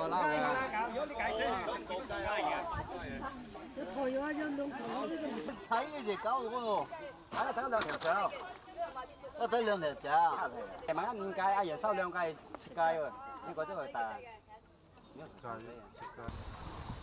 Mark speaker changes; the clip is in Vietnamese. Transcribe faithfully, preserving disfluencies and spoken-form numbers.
Speaker 1: qua lao ra.
Speaker 2: thấy cái gì câu đúng không? Thấy thấy兩條腸，我睇兩條腸。
Speaker 1: 係咪五雞？阿爺收兩雞，七雞喎，呢個真係大。
Speaker 3: 食雞食雞。